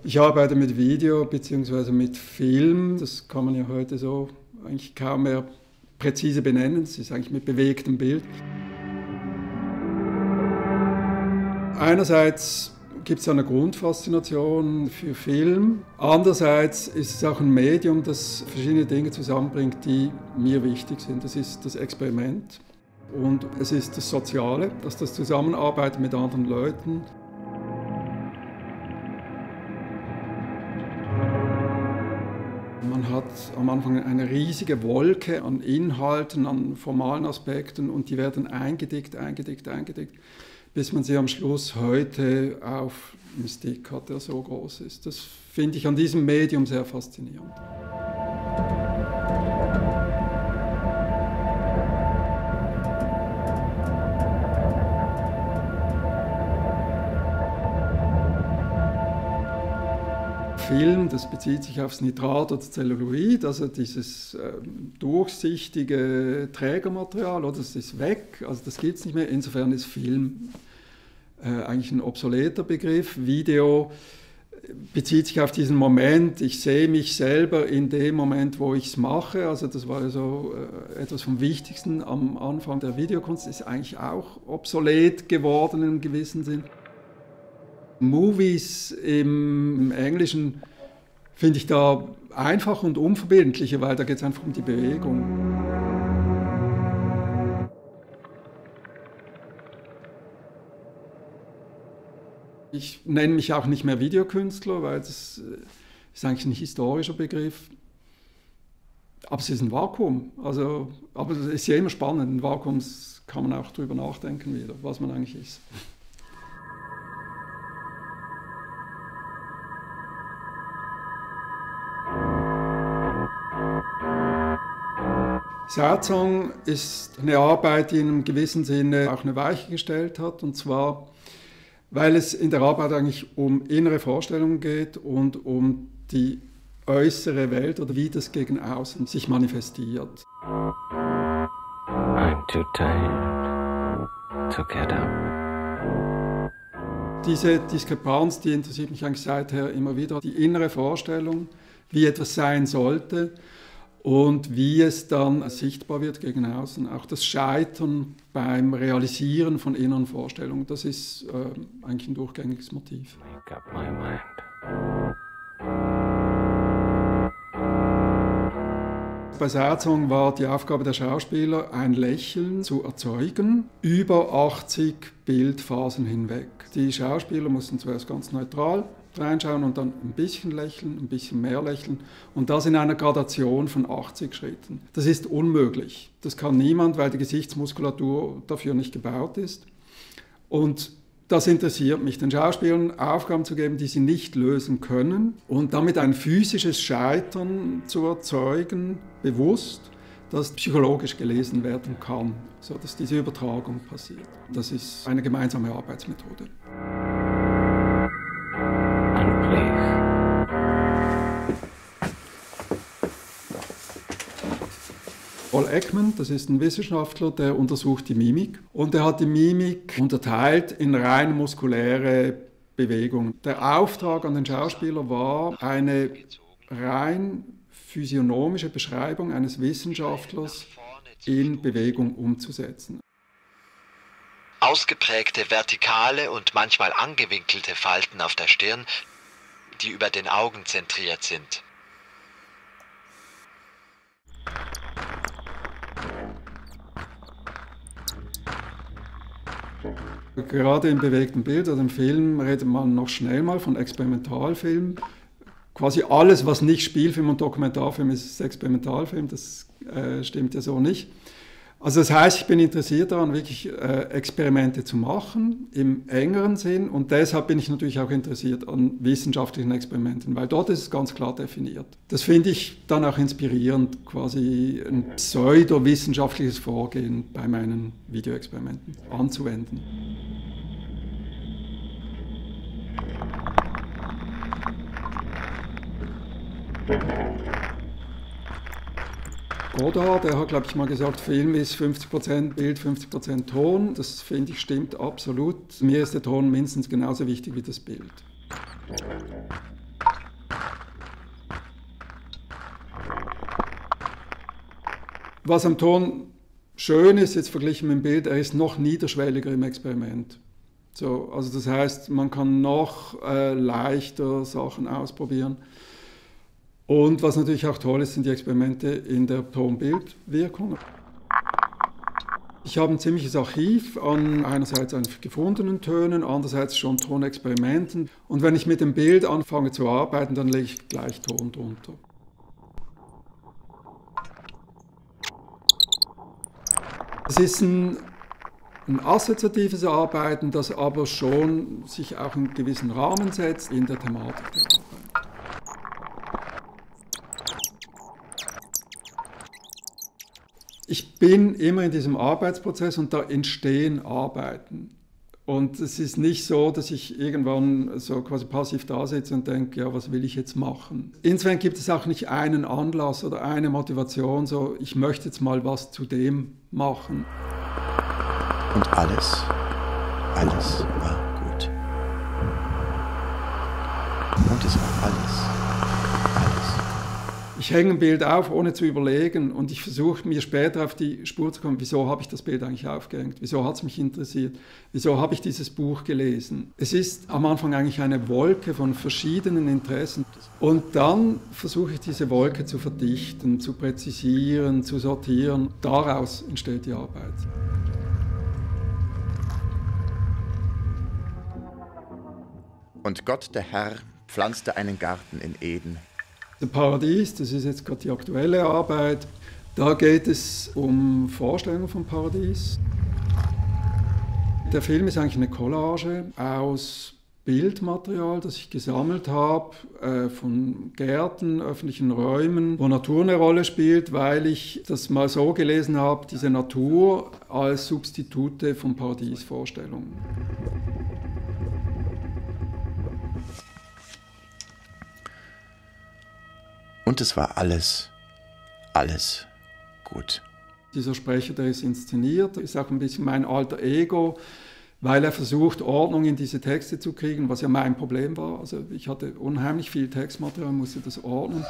Ich arbeite mit Video bzw. mit Film. Das kann man ja heute so eigentlich kaum mehr präzise benennen. Es ist eigentlich mit bewegtem Bild. Einerseits gibt es eine Grundfaszination für Film. Andererseits ist es auch ein Medium, das verschiedene Dinge zusammenbringt, die mir wichtig sind. Das ist das Experiment und es ist das Soziale, das Zusammenarbeiten mit anderen Leuten. Man hat am Anfang eine riesige Wolke an Inhalten, an formalen Aspekten und die werden eingedickt, bis man sie am Schluss heute auf einem Stick hat, der so groß ist. Das finde ich an diesem Medium sehr faszinierend. Film, das bezieht sich aufs Nitrat oder Zelluloid, also dieses durchsichtige Trägermaterial, oder das ist weg, also das gibt es nicht mehr. Insofern ist Film eigentlich ein obsoleter Begriff. Video bezieht sich auf diesen Moment, ich sehe mich selber in dem Moment, wo ich es mache, also das war ja so etwas vom Wichtigsten am Anfang der Videokunst, ist eigentlich auch obsolet geworden im gewissen Sinn. Movies im Englischen finde ich da einfach und unverbindlicher, weil da geht es einfach um die Bewegung. Ich nenne mich auch nicht mehr Videokünstler, weil das ist eigentlich ein historischer Begriff. Aber es ist ein Vakuum. Also, aber es ist ja immer spannend. In Vakuums kann man auch darüber nachdenken wieder, was man eigentlich ist. Sad Song ist eine Arbeit, die in einem gewissen Sinne auch eine Weiche gestellt hat. Und zwar, weil es in der Arbeit eigentlich um innere Vorstellungen geht und um die äußere Welt oder wie das gegen außen sich manifestiert. I'm too tired to get up. Diese Diskrepanz, die interessiert mich eigentlich seither immer wieder. Die innere Vorstellung, wie etwas sein sollte. Und wie es dann sichtbar wird gegen außen. Auch das Scheitern beim Realisieren von inneren Vorstellungen, das ist eigentlich ein durchgängiges Motiv. Make up my mind. Bei Sad Song war die Aufgabe der Schauspieler, ein Lächeln zu erzeugen, über 80 Bildphasen hinweg. Die Schauspieler mussten zuerst ganz neutral reinschauen und dann ein bisschen lächeln, ein bisschen mehr lächeln und das in einer Gradation von 80 Schritten. Das ist unmöglich. Das kann niemand, weil die Gesichtsmuskulatur dafür nicht gebaut ist. Und das interessiert mich, den Schauspielern Aufgaben zu geben, die sie nicht lösen können und damit ein physisches Scheitern zu erzeugen, bewusst, das psychologisch gelesen werden kann, sodass diese Übertragung passiert. Das ist eine gemeinsame Arbeitsmethode. Paul Ekman, das ist ein Wissenschaftler, der untersucht die Mimik und er hat die Mimik unterteilt in rein muskuläre Bewegungen. Der Auftrag an den Schauspieler war, eine rein physiognomische Beschreibung eines Wissenschaftlers in Bewegung umzusetzen. Ausgeprägte vertikale und manchmal angewinkelte Falten auf der Stirn, die über den Augen zentriert sind. Gerade im bewegten Bild oder im Film redet man noch schnell mal von Experimentalfilm. Quasi alles, was nicht Spielfilm und Dokumentarfilm ist, ist Experimentalfilm. Das stimmt ja so nicht. Also das heißt, ich bin interessiert daran, wirklich Experimente zu machen, im engeren Sinn. Und deshalb bin ich natürlich auch interessiert an wissenschaftlichen Experimenten, weil dort ist es ganz klar definiert. Das finde ich dann auch inspirierend, quasi ein pseudowissenschaftliches Vorgehen bei meinen Videoexperimenten anzuwenden. Godard, der hat, glaube ich, mal gesagt, Film ist 50% Bild, 50% Ton. Das, finde ich, stimmt absolut. Mir ist der Ton mindestens genauso wichtig wie das Bild. Was am Ton schön ist, jetzt verglichen mit dem Bild, er ist noch niederschwelliger im Experiment. So, also das heißt, man kann noch leichter Sachen ausprobieren. Und was natürlich auch toll ist, sind die Experimente in der Ton-Bild-Wirkung. Ich habe ein ziemliches Archiv an einerseits an gefundenen Tönen, andererseits schon Tonexperimenten. Und wenn ich mit dem Bild anfange zu arbeiten, dann lege ich gleich Ton drunter. Es ist ein assoziatives Arbeiten, das aber schon sich auch einen gewissen Rahmen setzt in der Thematik der Arbeit. Ich bin immer in diesem Arbeitsprozess und da entstehen Arbeiten. Und es ist nicht so, dass ich irgendwann so quasi passiv da sitze und denke, ja, was will ich jetzt machen? Insofern gibt es auch nicht einen Anlass oder eine Motivation, so ich möchte jetzt mal was zu dem machen. Und alles war gut. Und es war alles. Ich hänge ein Bild auf, ohne zu überlegen, und ich versuche mir später auf die Spur zu kommen, wieso habe ich das Bild eigentlich aufgehängt, wieso hat es mich interessiert, wieso habe ich dieses Buch gelesen. Es ist am Anfang eigentlich eine Wolke von verschiedenen Interessen und dann versuche ich diese Wolke zu verdichten, zu präzisieren, zu sortieren. Daraus entsteht die Arbeit. Und Gott, der Herr, pflanzte einen Garten in Eden. Das Paradies, das ist jetzt gerade die aktuelle Arbeit, da geht es um Vorstellungen vom Paradies. Der Film ist eigentlich eine Collage aus Bildmaterial, das ich gesammelt habe, von Gärten, öffentlichen Räumen, wo Natur eine Rolle spielt, weil ich das mal so gelesen habe, diese Natur als Substitute von Paradiesvorstellungen. Und es war alles gut. Dieser Sprecher, der ist inszeniert, ist auch ein bisschen mein alter Ego, weil er versucht, Ordnung in diese Texte zu kriegen, was ja mein Problem war. Also ich hatte unheimlich viel Textmaterial, musste das ordnen.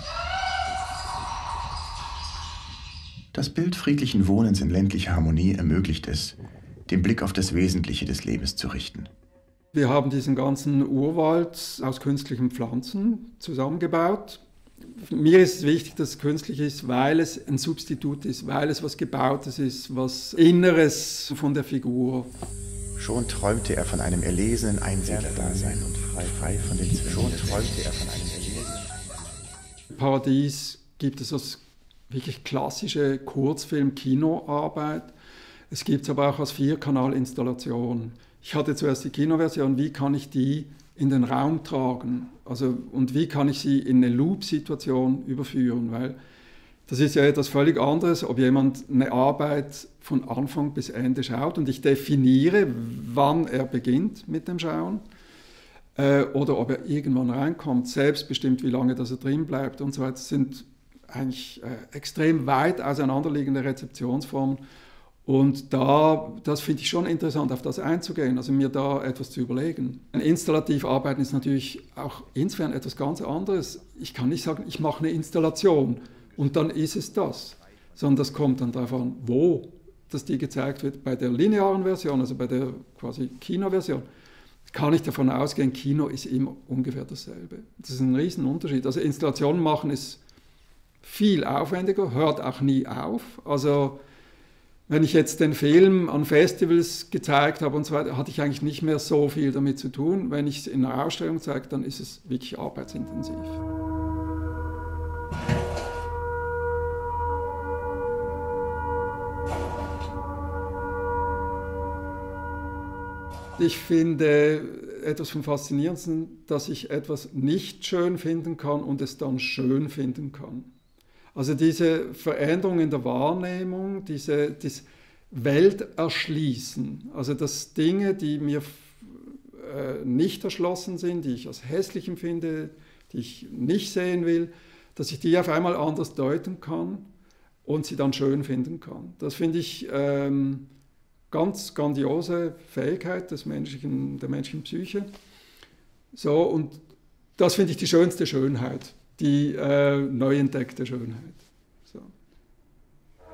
Das Bild friedlichen Wohnens in ländlicher Harmonie ermöglicht es, den Blick auf das Wesentliche des Lebens zu richten. Wir haben diesen ganzen Urwald aus künstlichen Pflanzen zusammengebaut. Mir ist es wichtig, dass es künstlich ist, weil es ein Substitut ist, weil es was Gebautes ist, was Inneres von der Figur. Schon träumte er von einem erlesenen Einsiedlerdasein und frei von den Zwängen. Schon träumte er von einem erlesenen Paradies gibt es als wirklich klassische Kurzfilm-Kinoarbeit. Es gibt es aber auch als 4-Kanal-Installation. Ich hatte zuerst die Kinoversion, wie kann ich die in den Raum tragen? Also, und wie kann ich sie in eine Loop-Situation überführen? Weil das ist ja etwas völlig anderes, ob jemand eine Arbeit von Anfang bis Ende schaut und ich definiere, wann er beginnt mit dem Schauen, oder ob er irgendwann reinkommt, selbstbestimmt, wie lange dass er drin bleibt und so weiter. Das sind eigentlich extrem weit auseinanderliegende Rezeptionsformen. Und das finde ich schon interessant, auf das einzugehen, also mir da etwas zu überlegen. Installativ arbeiten ist natürlich auch insofern etwas ganz anderes. Ich kann nicht sagen, ich mache eine Installation und dann ist es das, sondern das kommt dann darauf an, wo dass die gezeigt wird. Bei der linearen Version, also bei der quasi Kinoversion, kann ich davon ausgehen, Kino ist immer ungefähr dasselbe. Das ist ein Riesenunterschied. Also Installationen machen ist viel aufwendiger, hört auch nie auf. Also wenn ich jetzt den Film an Festivals gezeigt habe und so weiter, hatte ich eigentlich nicht mehr so viel damit zu tun. Wenn ich es in einer Ausstellung zeige, dann ist es wirklich arbeitsintensiv. Ich finde etwas vom Faszinierendsten, dass ich etwas nicht schön finden kann und es dann schön finden kann. Also diese Veränderung in der Wahrnehmung, das Welterschließen, also dass Dinge, die mir nicht erschlossen sind, die ich als hässlich empfinde, die ich nicht sehen will, dass ich die auf einmal anders deuten kann und sie dann schön finden kann. Das finde ich ganz grandiose Fähigkeit der menschlichen Psyche. So, und das finde ich die schönste Schönheit. Die neu entdeckte Schönheit. So.